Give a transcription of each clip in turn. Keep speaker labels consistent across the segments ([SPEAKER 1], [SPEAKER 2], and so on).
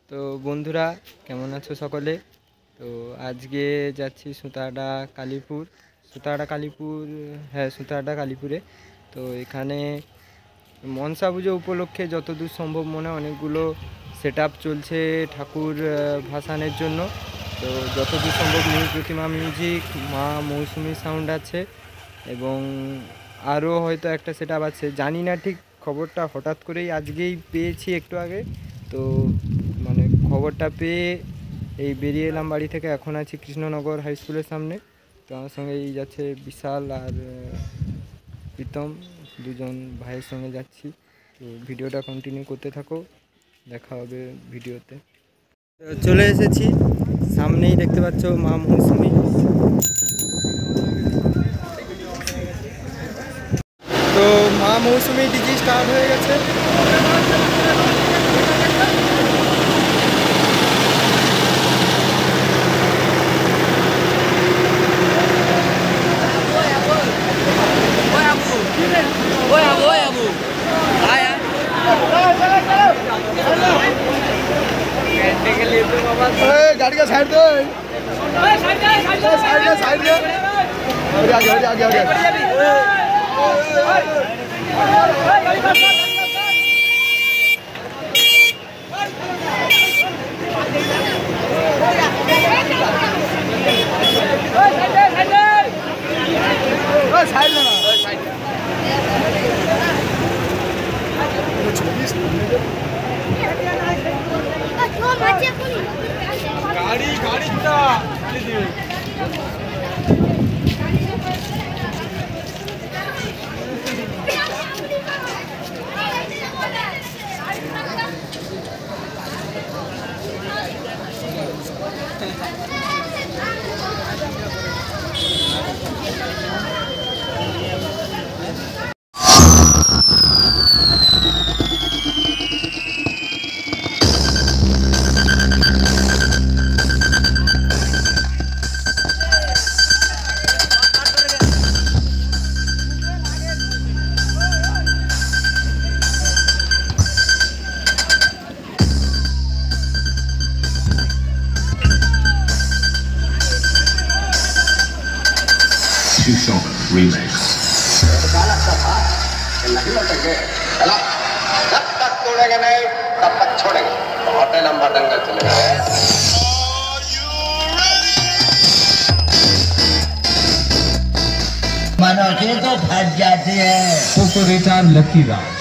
[SPEAKER 1] তো বন্ধুরা কেমন আছো সকলে? তো আজকে যাচ্ছি সুতাহাটা কালীপুরে। তো এখানে মনসা পুজো উপলক্ষে যতদূর সম্ভব মনে অনেকগুলো সেট আপ চলছে ঠাকুর ভাসানের জন্য। তো যতদূর সম্ভব নিউ প্রতিমা মিউজিক, মা মৌসুমি সাউন্ড আছে এবং আরও হয়তো একটা সেট আপ আছে, জানি না ঠিক খবরটা হঠাৎ করেই আজকেই পেয়েছি একটু আগে। তো মানে খবরটা পেয়ে এই বেরিয়ে এলাম বাড়ি থেকে। এখন আছি কৃষ্ণনগর হাই স্কুলের সামনে। তো আমার সঙ্গে এই যাচ্ছে বিশাল আর প্রীতম, দুজন ভাইয়ের সঙ্গে যাচ্ছি। তো ভিডিওটা কন্টিনিউ করতে থাকো, দেখা হবে ভিডিওতে। চলে এসেছি, সামনেই দেখতে পাচ্ছ মা মৌসুমি। তো মা মৌসুমি ডিজি স্টার্ট হয়ে গেছে।
[SPEAKER 2] गाड़ी का साइड दो, साइड दे आगे साइड लेना गाड़ी
[SPEAKER 3] remix जब तक तोड़ेंगे नहीं तब तक छोड़ेंगे। होटल नंबर दंगल चलेगा।
[SPEAKER 4] मनोजे तो फंस जाते हैं।
[SPEAKER 5] ऑपरेटर लकी राज।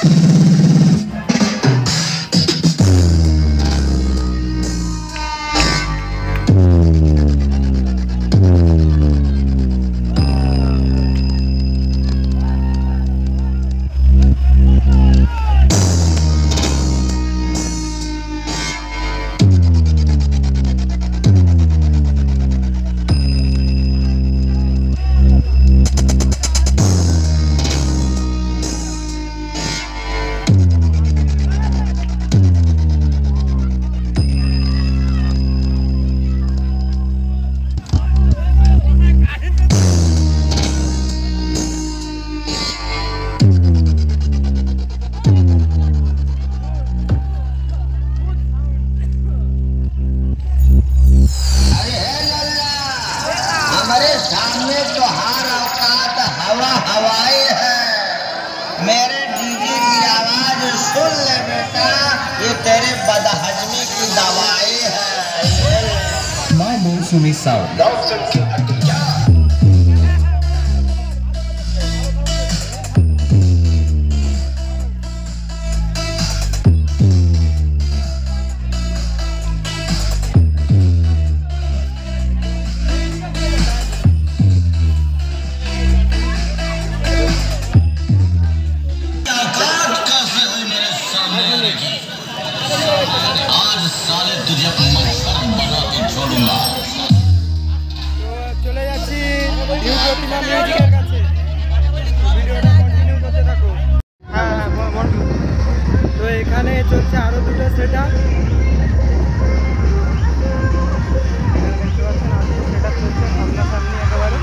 [SPEAKER 4] मेरे डीजे की आवाज सुन ले बेटा, ये तेरे बदहजमी की दवाई है।
[SPEAKER 5] माँ मौसुमी साउंड।
[SPEAKER 4] आज साले तुझे मंगल बना के छोड़ूंगा।
[SPEAKER 1] চলে যাচ্ছি নিউ প্রতিমা মিউজিকের কাছে। ভিডিওটা কন্টিনিউ করতে থাকো। তো এখানে চলছে আরো দুটো সেট আপ। চলছে সামনাসামনি একেবারে।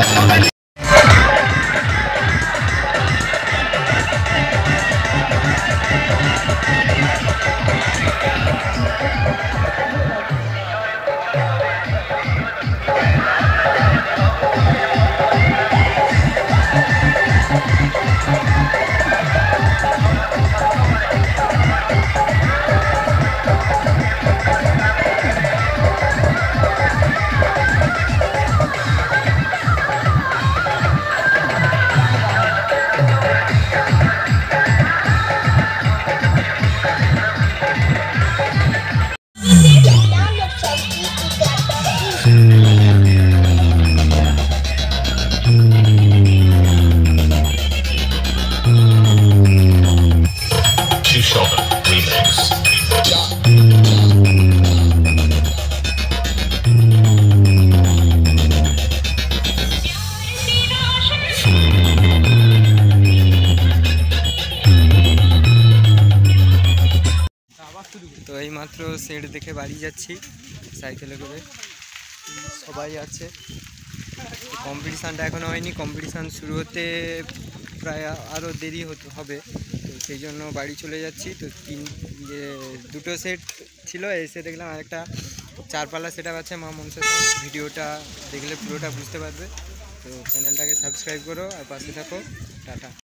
[SPEAKER 1] তো এইমাত্র সেট দেখে বাড়ি যাচ্ছি সাইকেলে করে, সবাই আছে। কম্পিটিশানটা এখনও হয়নি, কম্পিটিশান শুরু হতে প্রায় আরও দেরি হবে, তো সেই জন্য বাড়ি চলে যাচ্ছি। তো দুটো সেট ছিল, এসে দেখলাম আরেকটা চারপালা সেট আছে মা মনসা সাউন্ড। ভিডিওটা দেখলে পুরোটা বুঝতে পারবে। তো চ্যানেলটাকে সাবস্ক্রাইব করো আর পাশে থাকো। টাটা।